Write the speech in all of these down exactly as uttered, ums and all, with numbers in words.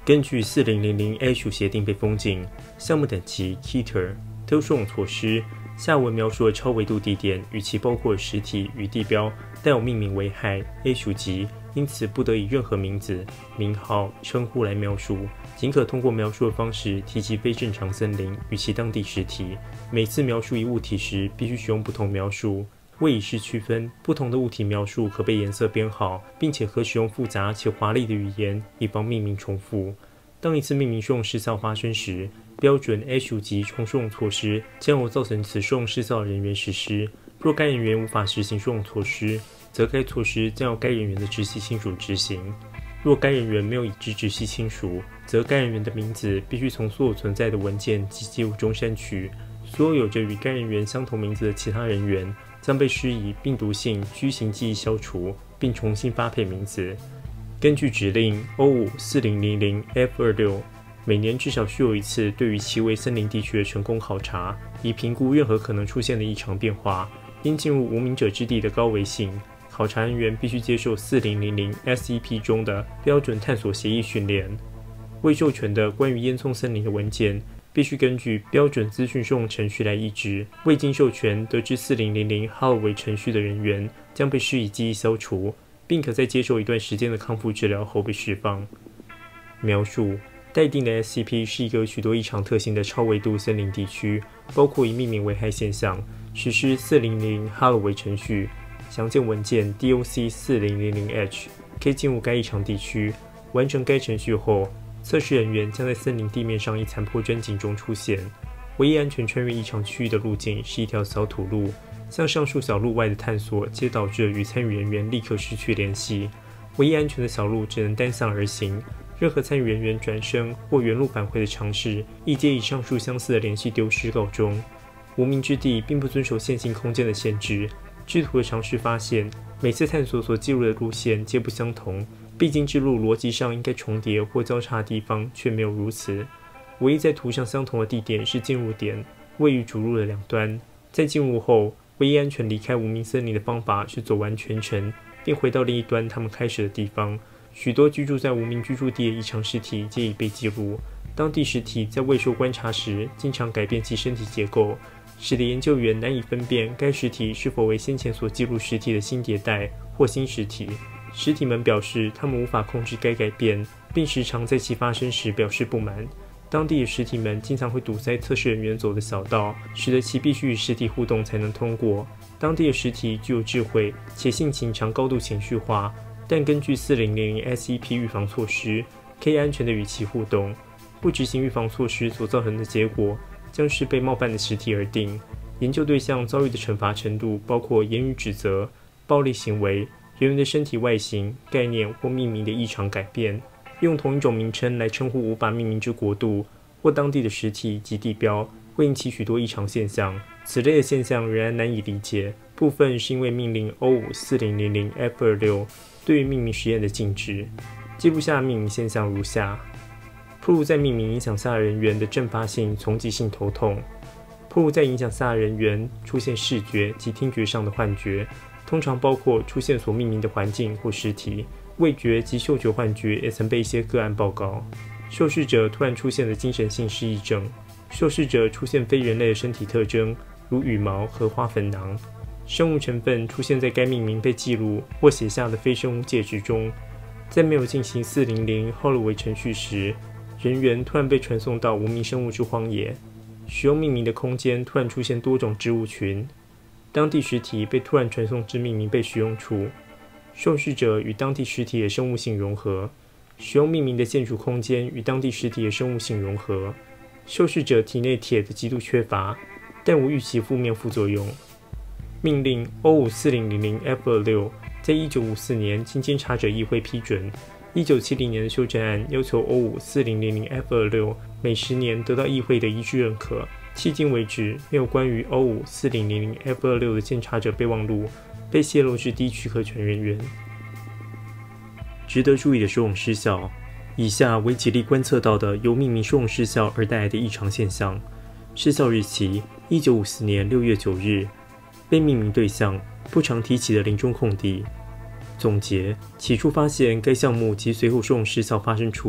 根据四零零零 H 协定被封禁，项目等级 Keter 特殊种措施下文描述了超维度地点与其包括实体与地标带有命名危害 H 级，因此不得以任何名字、名号、称呼来描述，仅可通过描述的方式提及非正常森林与其当地实体。每次描述一物体时，必须使用不同描述。为以示区分，不同的物体描述可被颜色编号，并且可使用复杂且华丽的语言，以防命名重复。当一次命名受用失效发生时，标准 H 级重受用措施将由造成此受用失效的人员实施。若该人员无法实行受用措施，则该措施将由该人员的直系亲属执行。若该人员没有已知直系亲属，则该人员的名字必须从所有存在的文件及记录中删去。所有有着与该人员相同名字的其他人员将被施以病毒性居行记忆消除，并重新发配名字。根据指令 O 五四零零零 F 二六，每年至少需有一次对于其为森林地区的成功考察，以评估任何可能出现的异常变化。因进入无名者之地的高危性，考察人员必须接受四零零零 S E P 中的标准探索协议训练。未授权的关于烟囱森林的文件必须根据标准资讯受用程序来译制。未经授权得知四零零零 Holloway 程序的人员将被施以记忆消除，并可在接受一段时间的康复治疗后被释放。描述待定的 S C P 是一个有许多异常特性的超维度森林地区，包括以命名危害现象实施四零零零 Holloway 程序。详见文件 D O C 四零零零 H， 可以进入该异常地区。完成该程序后，测试人员将在森林地面上一残破专井中出现。唯一安全穿越异常区域的路径是一条小土路，向上述小路外的探索皆导致与参与人员立刻失去联系。唯一安全的小路只能单向而行，任何参与人员转身或原路返回的尝试，亦皆以上述相似的联系丢失告终。无名之地并不遵守线性空间的限制。制图的尝试发现，每次探索所记录的路线皆不相同，必经之路逻辑上应该重叠或交叉的地方却没有如此。唯一在图上相同的地点是进入点，位于主路的两端。在进入后，唯一安全离开无名森林的方法是走完全程，并回到另一端他们开始的地方。许多居住在无名居住地的异常实体皆已被记录。当地实体在未受观察时，经常改变其身体结构，使得研究员难以分辨该实体是否为先前所记录实体的新迭代或新实体。实体们表示他们无法控制该改变，并时常在其发生时表示不满。当地的实体们经常会堵塞测试人员走的小道，使得其必须与实体互动才能通过。当地的实体具有智慧，且性情常高度情绪化，但根据四零零零 S E P 预防措施，可以安全地与其互动。不执行预防措施所造成的结果将是被冒犯的实体而定。研究对象遭遇的惩罚程度包括言语指责、暴力行为、人员的身体外形、概念或命名的异常改变。用同一种名称来称呼无法命名之国度或当地的实体及地标，会引起许多异常现象。此类的现象仍然难以理解，部分是因为命令 O 五四零零零 F 二六 对于命名实验的禁止。记录下命名现象如下：暴露在命名影响下人员的阵发性丛集性头痛，暴露在影响下人员出现视觉及听觉上的幻觉，通常包括出现所命名的环境或实体。味觉及嗅觉幻觉也曾被一些个案报告。受试者突然出现的精神性失忆症，受试者出现非人类的身体特征，如羽毛和花粉囊。生物成分出现在该命名被记录或写下的非生物介质中。在没有进行四零零 Holloway 程序时，人员突然被传送到无名生物之荒野。使用命名的空间突然出现多种植物群。当地实体被突然传送至命名被使用处。受试者与当地实体的生物性融合，使用命名的建筑空间与当地实体的生物性融合。受试者体内铁的极度缺乏，但无预期负面副作用。命令 O 五四零零零 F 二六 在一九五四年经监察者议会批准。一九七零年的修正案要求 O 五四零零零 F 二六 每十年得到议会的一致认可。迄今为止，没有关于 O 五四零零零 F 二六 的监察者备忘录被泄露至低许可权人员。值得注意的受用失效，以下为极力观测到的由命名受用失效而带来的异常现象。失效日期：一九五四年六月九日。被命名对象：不常提起的林中空地。总结：起初发现该项目及随后受用失效发生处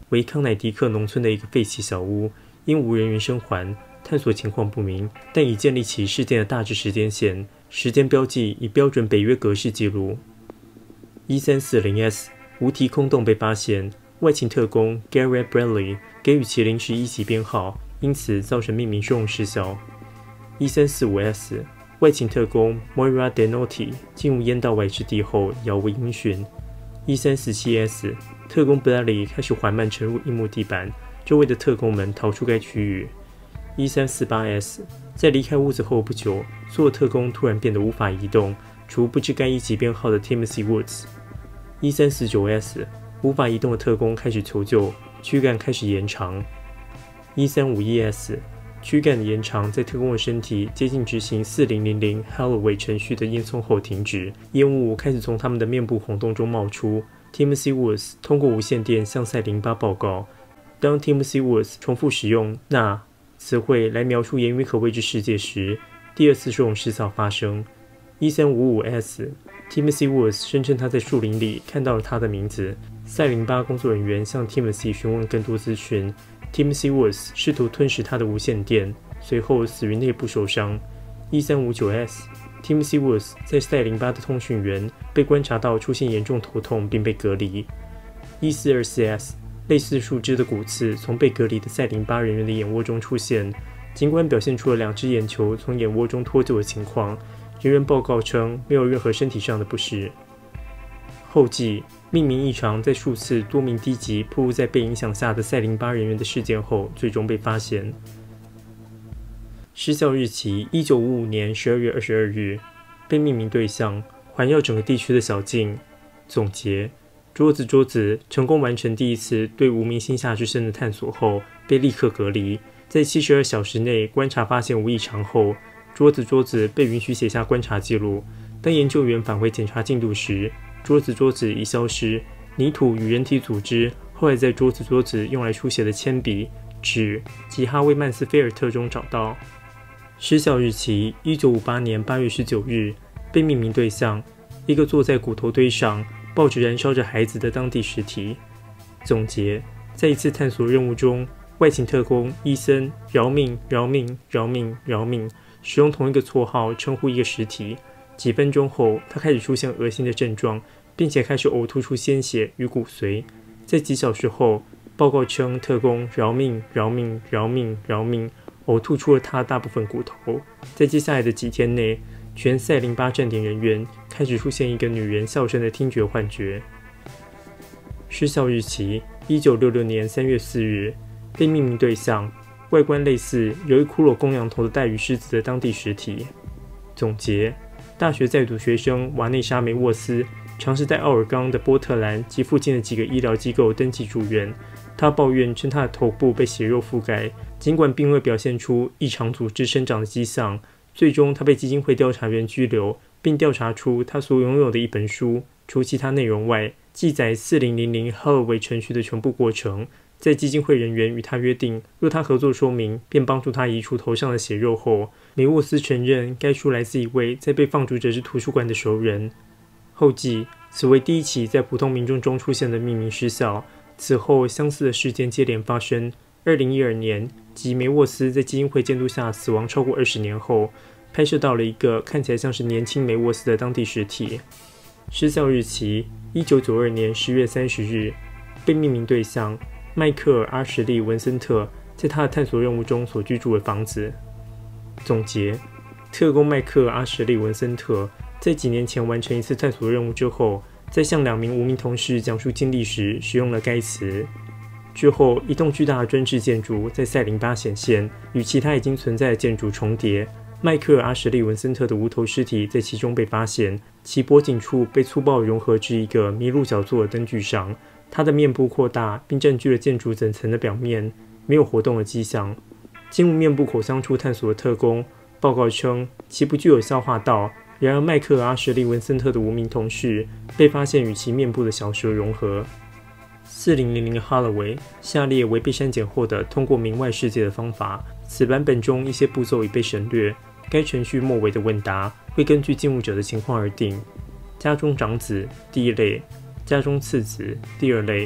为康乃狄克农村的一个废弃小屋，因无人员生还，探索情况不明，但已建立起事件的大致时间线，时间标记以标准北约格式记录。一三四零 S 无题空洞被发现，外勤特工 Garrett Bradley 给予其临时一级编号，因此造成命名失用失效。一三四五 S 外勤特工 Moira Denotti 进入烟道外之地后杳无音讯。一三四七 S 特工 Bradley 开始缓慢沉入硬木地板，周围的特工们逃出该区域。一三四八 S 在离开屋子后不久，所有特工突然变得无法移动，除不知该一级编号的 Timothy Woods。一三四九 S 无法移动的特工开始求救，躯干开始延长。一三五一 S 躯干的延长在特工的身体接近执行四零零零 Holloway 程序的烟囱后停止，烟雾开始从他们的面部孔洞中冒出。Timothy Woods 通过无线电向赛淋巴报告。当 Timothy Woods 重复使用那词汇来描述言语可未知世界时，第二次失用失效发生。一三五五 S Timothy Woods 声称他在树林里看到了他的名字。赛淋巴工作人员向 Timothy 询问更多资讯。Timothy Woods 试图吞噬他的无线电，随后死于内部受伤。一三五九 S Timothy Woods 在赛淋巴的通讯员被观察到出现严重头痛，并被隔离。一四二四 S类似树枝的骨刺从被隔离的赛淋巴人员的眼窝中出现，尽管表现出了两只眼球从眼窝中脱臼的情况，人员报告称没有任何身体上的不适。后记命名异常在数次多名低级暴露在被影响下的赛淋巴人员的事件后最终被发现。失效日期一九五五年十二月二十二日。被命名对象环绕整个地区的小径。总结：桌子桌子成功完成第一次对无名星下之声的探索后，被立刻隔离。在七十二小时内观察发现无异常后，桌子桌子被允许写下观察记录。当研究员返回检查进度时，桌子桌子已消失。泥土与人体组织后来在桌子桌子用来书写的铅笔、纸及哈维曼斯菲尔特中找到。失效日期一九五八年八月十九日。被命名对象一个坐在骨头堆上抱着燃烧着孩子的当地实体。总结：在一次探索任务中，外勤特工伊森饶命饶命饶命饶命使用同一个绰号称呼一个实体。几分钟后，他开始出现恶心的症状，并且开始呕吐出鲜血与骨髓。在几小时后，报告称特工饶命饶命饶命饶命呕吐出了他大部分骨头。在接下来的几天内，全赛淋巴站点人员开始出现一个女人笑声的听觉幻觉。失效日期一九六六年三月四日。被命名对象外观类似有一骷髅公羊头的带鱼狮子的当地实体。总结：大学在读学生瓦内莎梅沃斯尝试在奥尔冈的波特兰及附近的几个医疗机构登记住院。他抱怨称他的头部被血肉覆盖，尽管并未表现出异常组织生长的迹象。最终，他被基金会调查员拘留，并调查出他所拥有的一本书，除其他内容外，记载四零零零 Holloway 程序的全部过程。在基金会人员与他约定，若他合作说明并帮助他移除头上的血肉后，梅沃斯承认该书来自一位在被放逐者之图书馆的熟人。后记：此为第一起在普通民众中出现的命名失效。此后，相似的事件接连发生。二零一二年，即梅沃斯在基金会监督下死亡超过二十年后，拍摄到了一个看起来像是年轻梅沃斯的当地实体。失效日期一九九二年十月三十日。被命名对象迈克尔·阿什利·文森特在他的探索任务中所居住的房子。总结：特工迈克尔·阿什利·文森特在几年前完成一次探索任务之后，在向两名无名同事讲述经历时使用了该词。之后，一栋巨大的专制建筑在赛淋巴显现，与其他已经存在的建筑重叠。迈克尔·阿什利·文森特的无头尸体在其中被发现，其脖颈处被粗暴融合至一个麋鹿角做的灯具上。他的面部扩大并占据了建筑整层的表面，没有活动的迹象。进入面部口腔处探索的特工报告称，其不具有消化道。然而，迈克尔·阿什利·文森特的无名同事被发现与其面部的小蛇融合。四零零零 Holloway 下列为被删减后的通过明外世界的方法。此版本中一些步骤已被省略。该程序末尾的问答会根据进入者的情况而定。家中长子第一类，家中次子第二类，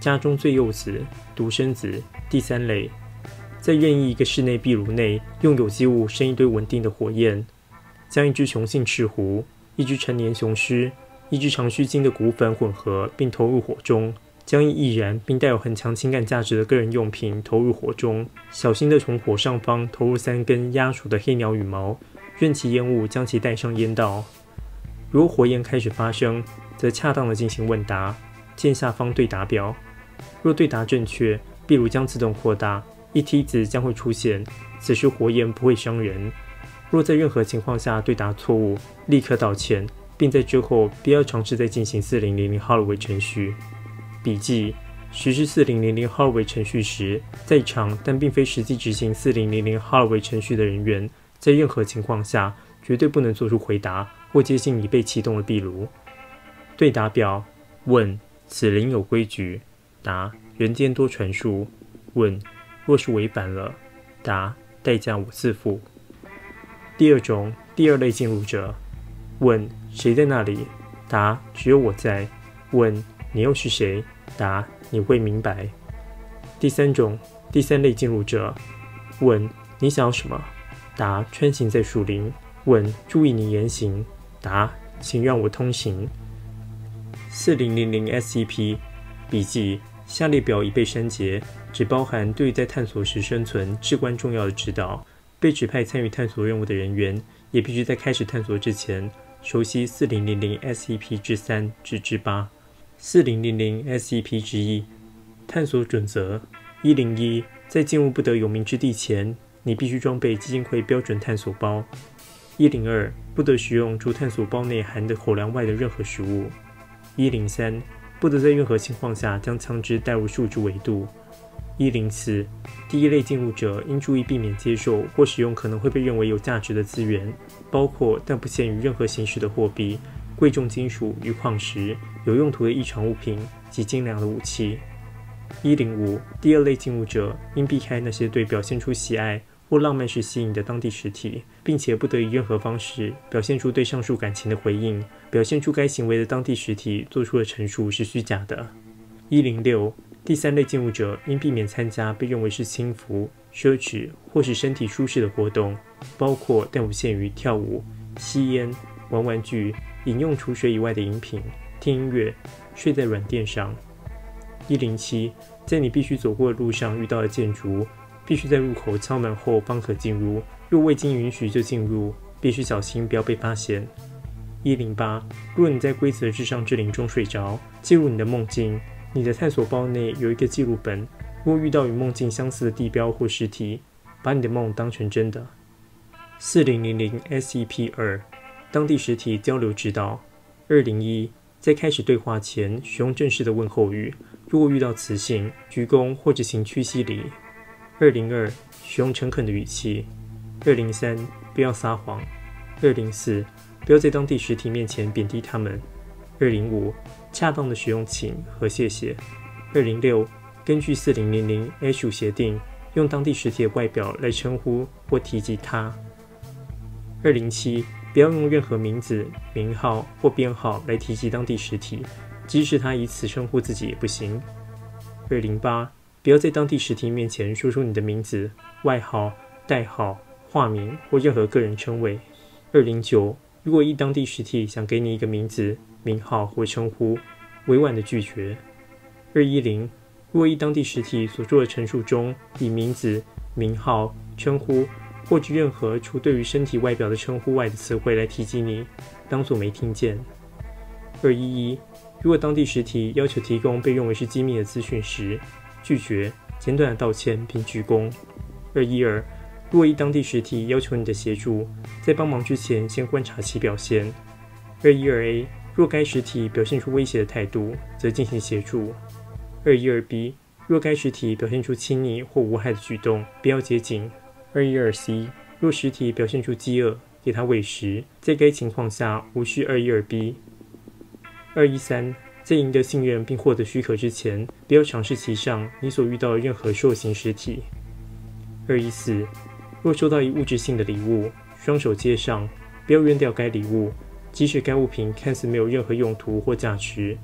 家中最幼子、独生子。第三类，在任意一个室内壁炉内，用有机物生一堆稳定的火焰，将一只雄性赤狐、一只成年雄狮、一只长须鲸的骨粉混合，并投入火中。将一易燃并带有很强情感价值的个人用品投入火中，小心地从火上方投入三根压熟的黑鸟羽毛，任其烟雾将其带上烟道。如果火焰开始发生，则恰当地进行问答，见下方对答表。若对答正确，壁炉将自动扩大，一梯子将会出现，此时火焰不会伤人。若在任何情况下对答错误，立刻道歉，并在之后不要尝试再进行四零零零 Holloway 程序。笔记：实施四零零零 Holloway 程序时，在场但并非实际执行四零零零 Holloway 程序的人员，在任何情况下绝对不能做出回答或接近已被启动的壁炉。对答表：问：此灵有规矩？答：人间多传述。问：若是违反了？答：代价我自负。第二种，第二类进入者。问：谁在那里？答：只有我在。问：你又是谁？答：你会明白。第三种，第三类进入者。问：你想要什么？答：穿行在树林。问：注意你言行。答：请让我通行。四零零零 S C P 笔记：下列表已被删节，只包含对于在探索时生存至关重要的指导。被指派参与探索任务的人员，也必须在开始探索之前，熟悉四零零零 S C P 之三至之八。四零零零 S C P 之一，探索准则。一零一，在进入不得有名之地前，你必须装备基金会标准探索包。一零二，不得使用除探索包内含的口粮外的任何食物。一零三，不得在任何情况下将枪支带入数值纬度。一零四，第一类进入者应注意避免接受或使用可能会被认为有价值的资源，包括但不限于任何形式的货币、贵重金属与矿石、有用途的异常物品及精良的武器。一零五，第二类进入者应避开那些对表现出喜爱或浪漫式吸引的当地实体，并且不得以任何方式表现出对上述感情的回应，表现出该行为的当地实体做出的陈述是虚假的。一零六，第三类进入者应避免参加被认为是轻浮、奢侈或是身体舒适的活动，包括但不限于跳舞、吸烟、玩玩具、饮用除水以外的饮品、听音乐、睡在软垫上。一零七，在你必须走过的路上遇到的建筑，必须在入口敲门后方可进入，若未经允许就进入，必须小心不要被发现。一零八，若你在规则至上之林中睡着，记录你的梦境，你的探索包内有一个记录本，若遇到与梦境相似的地标或实体，把你的梦当成真的。四零零零 S C P 二，当地实体交流指导。二零一，在开始对话前使用正式的问候语，如果遇到词性、鞠躬或者行屈膝礼。二零二，使用诚恳的语气。二零三，不要撒谎。二零四，不要在当地实体面前贬低他们。二零五，恰当的使用请和谢谢。二零六，根据四零零零 H 五协定，用当地实体的外表来称呼或提及他。二零七，不要用任何名字、名号或编号来提及当地实体，即使他以此称呼自己也不行。二零八，不要在当地实体面前说出你的名字、外号、代号、化名或任何个人称谓。二零九，如果一当地实体想给你一个名字、名号或称呼，委婉的拒绝。二一零，若一当地实体所做的陈述中以名字、名号、称呼或者任何除对于身体外表的称呼外的词汇来提及你，当作没听见。二一一，如果当地实体要求提供被认为是机密的资讯时，拒绝，简短的道歉并鞠躬。二一二，若一当地实体要求你的协助，在帮忙之前先观察其表现。二一二 A，若该实体表现出威胁的态度，则进行协助。二一二 B，若该实体表现出亲昵或无害的举动，不要接近。二一二 C，若实体表现出饥饿，给他喂食，在该情况下无需二一二 B。二一三，在赢得信任并获得许可之前，不要尝试其上你所遇到的任何受刑实体。二一四，若收到一物质性的礼物，双手接上，不要扔掉该礼物，即使该物品看似没有任何用途或价值，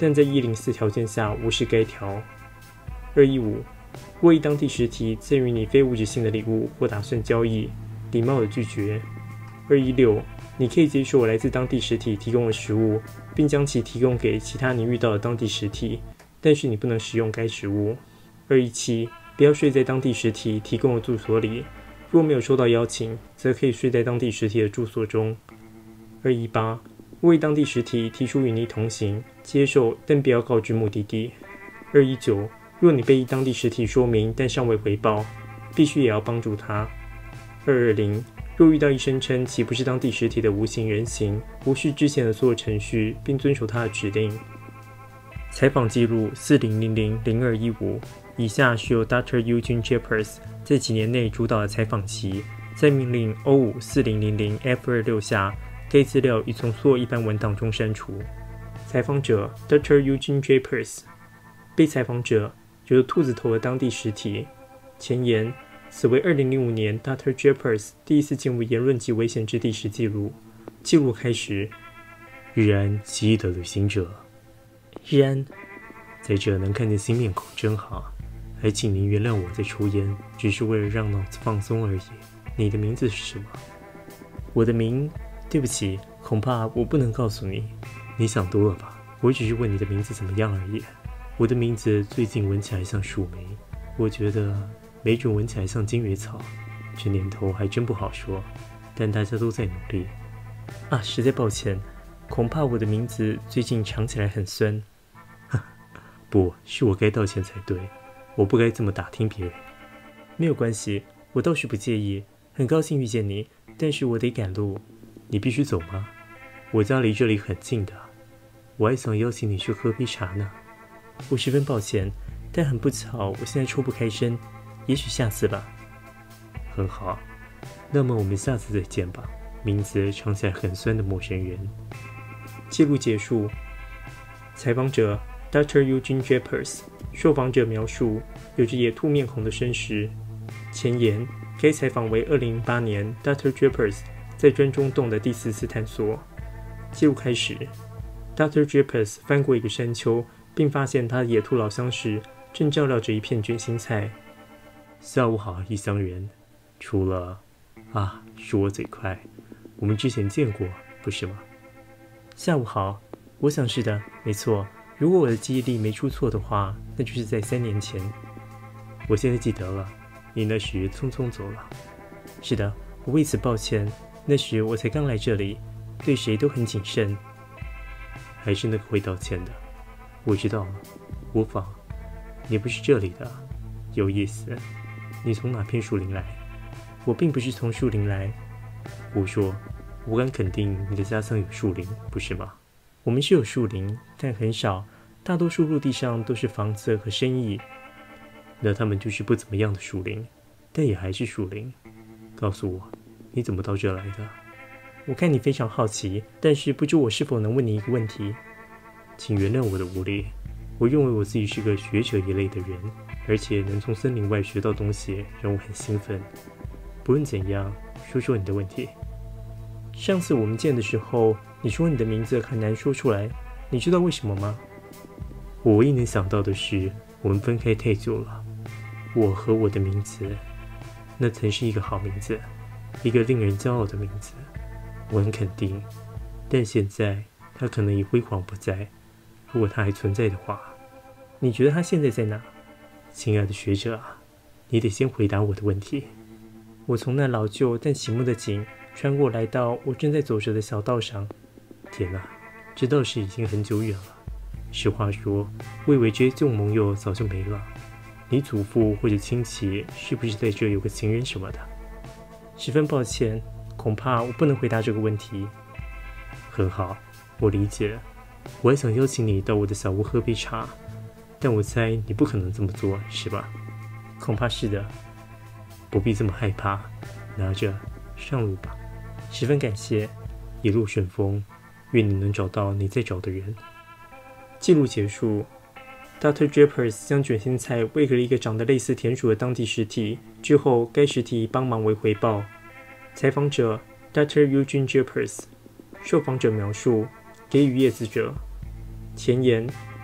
但在一零四条件下无视该条。二一五，若一当地实体赠予你非物质性的礼物或打算交易，礼貌的拒绝。二一六，你可以接受来自当地实体提供的食物，并将其提供给其他你遇到的当地实体，但是你不能食用该食物。二一七，不要睡在当地实体提供的住所里，若没有收到邀请，则可以睡在当地实体的住所中。二一八，为当地实体提出与你同行，接受但不要告知目的地。二一九，若你被一当地实体说明但尚未回报，必须也要帮助他。二二零，若遇到一声称其不是当地实体的无形人形，无视之前的所有程序，并遵守他的指令。采访记录四零零零零二一五，以下是由 Doctor Eugene Jeffers 在几年内主导的采访期，在命令 O 五四零零零 F 二六下，该资料已从所有一般文档中删除。采访者 Doctor Eugene Jeffers， 被采访者有兔子头的当地实体。前言：此为二零零五年 Doctor Jeffers 第一次进入言论及危险之地时记录。记录开始。日安奇异的旅行者。日安，在这能看见新面孔真好，还请您原谅我在抽烟，只是为了让脑子放松而已。你的名字是什么？我的名……对不起，恐怕我不能告诉你。你想多了吧？我只是问你的名字怎么样而已。我的名字最近闻起来像树莓，我觉得没准闻起来像金鱼草。这年头还真不好说，但大家都在努力。啊，实在抱歉，恐怕我的名字最近尝起来很酸。不是我该道歉才对，我不该这么打听别人。没有关系，我倒是不介意，很高兴遇见你，但是我得赶路。你必须走吗？我家离这里很近的，我还想邀请你去喝杯茶呢。我十分抱歉，但很不巧，我现在抽不开身，也许下次吧。很好，那么我们下次再见吧。名字尝起来很酸的陌生人。记录结束。采访者 Doctor Eugene Jeffers， 受访者描述有着野兔面孔的绅士。前言：该采访为二零零八年 Doctor Jeffers 在专中洞的第四次探索。记录开始。Doctor Jeffers 翻过一个山丘，并发现他的野兔老乡时正照料着一片卷心菜。下午好，异乡人。除了……啊，是我嘴快。我们之前见过，不是吗？下午好，我想是的，没错。如果我的记忆力没出错的话，那就是在三年前。我现在记得了，你那时匆匆走了。是的，我为此抱歉。那时我才刚来这里，对谁都很谨慎。还是那个会道歉的。我知道了，无妨。你不是这里的，有意思。你从哪片树林来？我并不是从树林来。胡说，我敢肯定你的家乡有树林，不是吗？我们是有树林，但很少，大多数陆地上都是房子和生意。那他们就是不怎么样的树林，但也还是树林。告诉我，你怎么到这来的？我看你非常好奇，但是不知我是否能问你一个问题。请原谅我的无礼，我认为我自己是个学者一类的人，而且能从森林外学到东西，让我很兴奋。不论怎样，说说你的问题。上次我们见的时候，你说你的名字很难说出来，你知道为什么吗？我唯一能想到的是，我们分开太久了。我和我的名字，那曾是一个好名字，一个令人骄傲的名字，我很肯定。但现在，它可能已辉煌不再。如果它还存在的话，你觉得它现在在哪？亲爱的学者啊，你得先回答我的问题。我从那老旧但醒目的井穿过，来到我正在走着的小道上。天哪，这倒是已经很久远了。实话说，我以为这些旧盟友早就没了。你祖父或者亲戚是不是在这有个情人什么的？十分抱歉，恐怕我不能回答这个问题。很好，我理解。我还想邀请你到我的小屋喝杯茶，但我猜你不可能这么做，是吧？恐怕是的。不必这么害怕，拿着，上路吧。十分感谢，一路顺风，愿你能找到你在找的人。记录结束。Doctor Jeffers 将卷心菜喂给了一个长得类似田鼠的当地实体，之后该实体帮忙为回报。采访者 Doctor Eugene Jeffers， 受访者描述给予叶子者。前言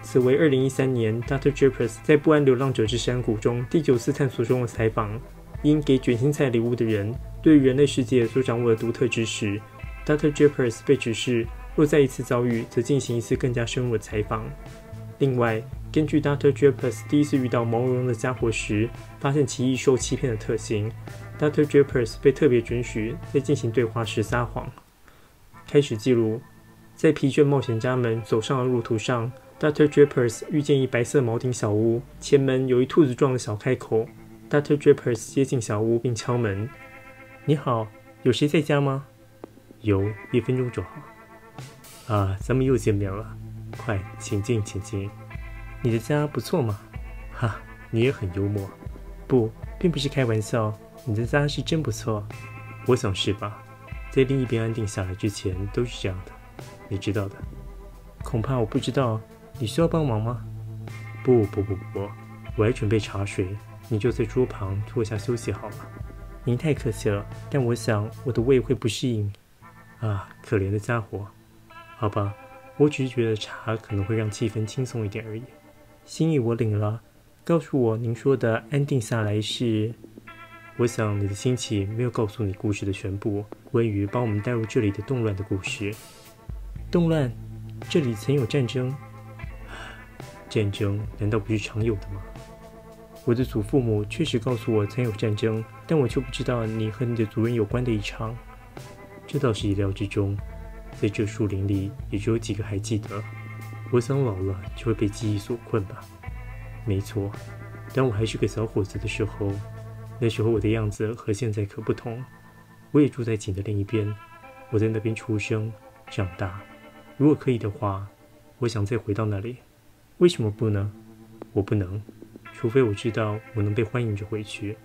此为二零一三年 Doctor Jeppers 在不安流浪者之山谷中第九次探索中的采访。因给卷心菜礼物的人对于人类世界所掌握的独特知识， Doctor Jeppers 被指示若再一次遭遇，则进行一次更加深入的采访。另外，根据 Doctor Jeppers 第一次遇到毛茸茸的家伙时发现其易受欺骗的特性， Doctor Jeppers 被特别准许在进行对话时撒谎。开始记录，在疲倦冒险家们走上的路途上， Doctor Jeppers 遇见一白色铆顶小屋，前门有一兔子状的小开口。 Doctor Jeppers 接近小屋并敲门。你好，有谁在家吗？有，一分钟就好。啊，咱们又见面了。快，请进，请进。你的家不错嘛？哈，你也很幽默。不，并不是开玩笑，你的家是真不错。我想是吧，在另一边安定下来之前都是这样的，你知道的。恐怕我不知道，你需要帮忙吗？不不不不，我还准备茶水，你就在桌旁坐下休息好了。您太客气了，但我想我的胃会不适应。啊，可怜的家伙。好吧，我只是觉得茶可能会让气氛轻松一点而已。心意我领了，告诉我您说的安定下来是……我想你的亲戚没有告诉你故事的全部，关于把我们带入这里的动乱的故事。动乱？这里曾有战争？战争难道不是常有的吗？我的祖父母确实告诉我曾有战争，但我却不知道你和你的族人有关的一场。这倒是意料之中，在这树林里也只有几个还记得。我想老了就会被记忆所困吧。没错，当我还是个小伙子的时候，那时候我的样子和现在可不同。我也住在井的另一边，我在那边出生长大。如果可以的话，我想再回到那里。为什么不呢？我不能，除非我知道我能被欢迎着回去。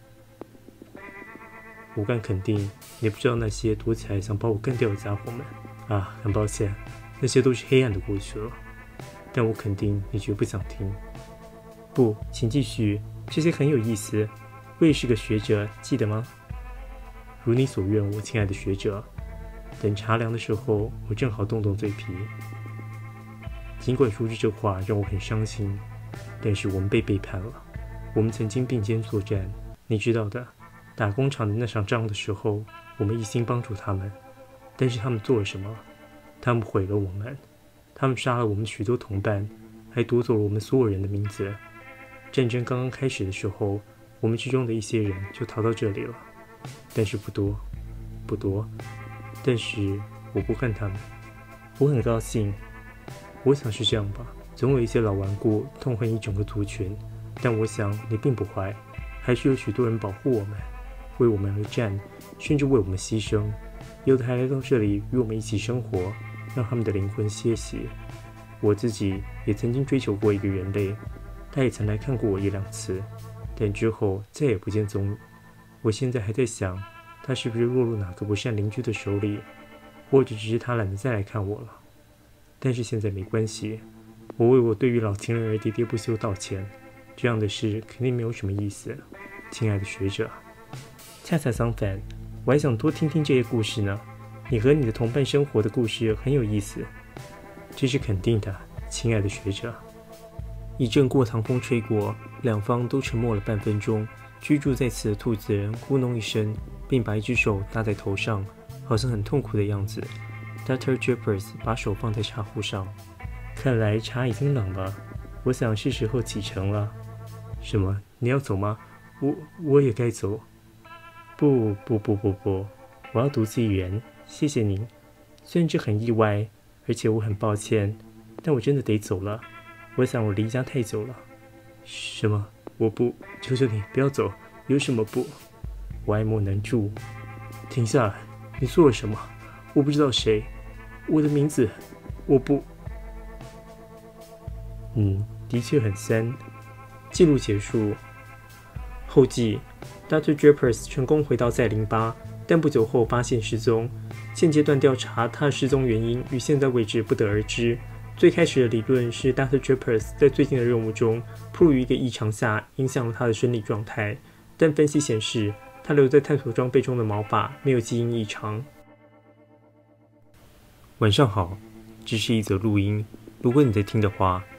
我敢肯定，你不知道那些躲起来想把我干掉的家伙们。啊，很抱歉，那些都是黑暗的过去了。但我肯定你绝不想听。不，请继续，这些很有意思。我也是个学者，记得吗？如你所愿，我亲爱的学者。等茶凉的时候，我正好动动嘴皮。尽管说出这话让我很伤心，但是我们被背叛了。我们曾经并肩作战，你知道的。打工厂的那场仗的时候，我们一心帮助他们，但是他们做了什么？他们毁了我们，他们杀了我们许多同伴，还夺走了我们所有人的名字。战争刚刚开始的时候，我们之中的一些人就逃到这里了，但是不多，不多。但是我不恨他们，我很高兴。我想是这样吧，总有一些老顽固痛恨一整个族群，但我想你并不坏，还是有许多人保护我们，为我们而战，甚至为我们牺牲。有的还来到这里与我们一起生活，让他们的灵魂歇息。我自己也曾经追求过一个人类，他也曾来看过我一两次，但之后再也不见踪影。我现在还在想，他是不是落入哪个不善邻居的手里，或者只是他懒得再来看我了。但是现在没关系，我为我对于老情人而喋喋不休道歉，这样的事肯定没有什么意思，亲爱的学者。恰恰相反，我还想多听听这些故事呢。你和你的同伴生活的故事很有意思。这是肯定的，亲爱的学者。一阵过堂风吹过，两方都沉默了半分钟。居住在此的兔子人咕哝一声，并把一只手搭在头上，好像很痛苦的样子。Doctor Jeppers 把手放在茶壶上，看来茶已经冷了，我想是时候启程了。什么？你要走吗？我我也该走。不不不不不，我要独自一人，谢谢您。虽然这很意外，而且我很抱歉，但我真的得走了。我想我离家太久了。什么？我不，求求你不要走。有什么不？我爱莫能助。停下来！你做了什么？我不知道谁。我的名字，我不……嗯，的确很酸。记录结束。后记 ：Doctor Jeppers 成功回到在林巴，但不久后发现失踪。现阶段调查他的失踪原因与现在为止不得而知。最开始的理论是 Doctor Jeppers 在最近的任务中暴露于一个异常下，影响了他的生理状态。但分析显示，他留在探索装备中的毛发没有基因异常。晚上好，这是一则录音。如果你在听的话，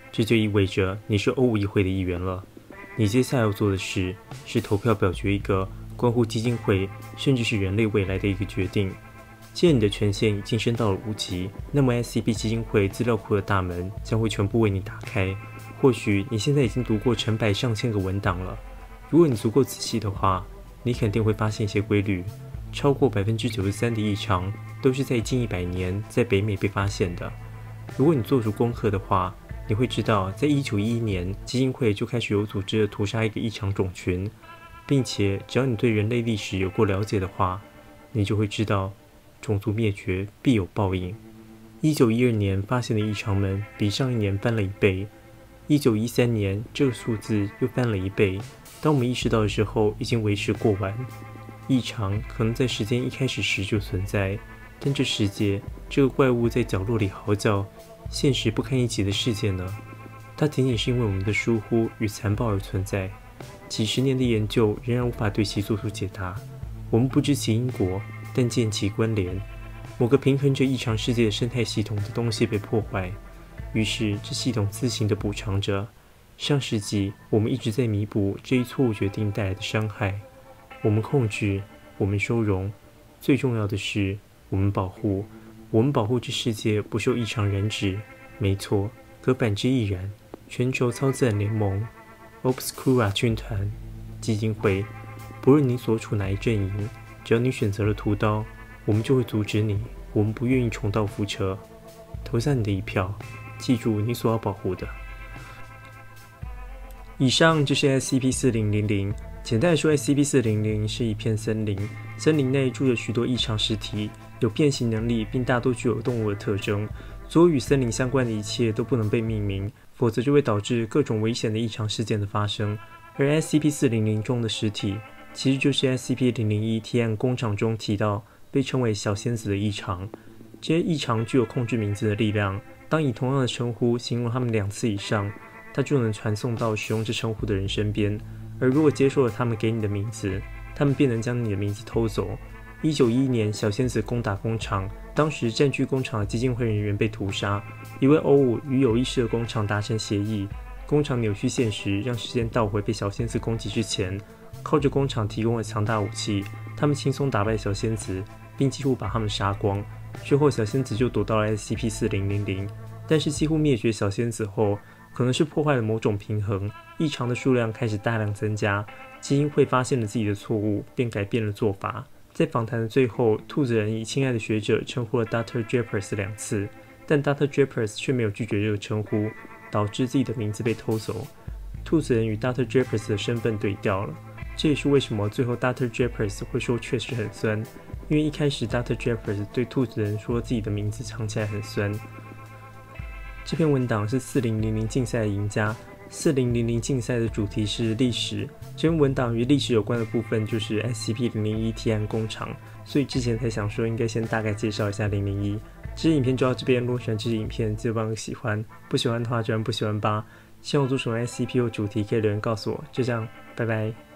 这就意味着你是欧务议会的议员了。你接下来要做的事是投票表决一个关乎基金会甚至是人类未来的一个决定。既然你的权限已经升到了五级，那么 S C P 基金会资料库的大门将会全部为你打开。或许你现在已经读过成百上千个文档了，如果你足够仔细的话，你肯定会发现一些规律。超过 百分之九十三 的异常都是在近一百年在北美被发现的。如果你做足功课的话，你会知道在一九一一年基金会就开始有组织的屠杀一个异常种群，并且只要你对人类历史有过了解的话，你就会知道种族灭绝必有报应。一九一二年发现的异常们比上一年翻了一倍，一九一三年这个数字又翻了一倍。当我们意识到的时候，已经为时过晚。异常可能在时间一开始时就存在，但这世界这个怪物在角落里嚎叫，现实不堪一击的世界呢？它仅仅是因为我们的疏忽与残暴而存在。几十年的研究仍然无法对其做出解答。我们不知其因果，但见其关联。某个平衡着异常世界的生态系统的东西被破坏，于是这系统自行的补偿着。上世纪我们一直在弥补这一错误决定带来的伤害。我们控制，我们收容，最重要的是我们保护。我们保护这世界不受异常染指。没错，可反之亦然。全球超自然联盟 Obscura 军团基金会，不论你所处哪一阵营，只要你选择了屠刀，我们就会阻止你。我们不愿意重蹈覆辙。投下你的一票，记住你所要保护的。以上就是 S C P 四零零零。简单来说 ，S C P 四零零零是一片森林，森林内住着许多异常实体，有变形能力，并大多具有动物的特征。所有与森林相关的一切都不能被命名，否则就会导致各种危险的异常事件的发生。而 S C P 四零零中的实体，其实就是 S C P 零零一提案工厂中提到被称为小仙子的异常。这些异常具有控制名字的力量，当以同样的称呼形容他们两次以上，它就能传送到使用这称呼的人身边。而如果接受了他们给你的名字，他们便能将你的名字偷走。一九一一年，小仙子攻打工厂，当时占据工厂的基金会人员被屠杀。一位欧武与有意识的工厂达成协议，工厂扭曲现实，让时间倒回被小仙子攻击之前。靠着工厂提供的强大武器，他们轻松打败小仙子，并几乎把他们杀光。之后，小仙子就躲到了 S C P 四零零零，但是几乎灭绝小仙子后，可能是破坏了某种平衡，异常的数量开始大量增加。基金会发现了自己的错误，便改变了做法。在访谈的最后，兔子人以亲爱的学者称呼了 Doctor Jeppers 两次，但 Doctor Jeppers 却没有拒绝这个称呼，导致自己的名字被偷走。兔子人与 Doctor Jeppers 的身份对调了，这也是为什么最后 Doctor Jeppers 会说确实很酸，因为一开始 Doctor Jeppers 对兔子人说自己的名字尝起来很酸。这篇文档是四零零零竞赛的赢家。四零零零竞赛的主题是历史，这篇文档与历史有关的部分就是 S C P 零零一提案工厂，所以之前才想说应该先大概介绍一下零零一。这支影片就到这边，如果喜欢这支影片，记得帮个喜欢，不喜欢的话就按不喜欢吧。希望我做什么 S C P 或主题可以留言告诉我。就这样，拜拜。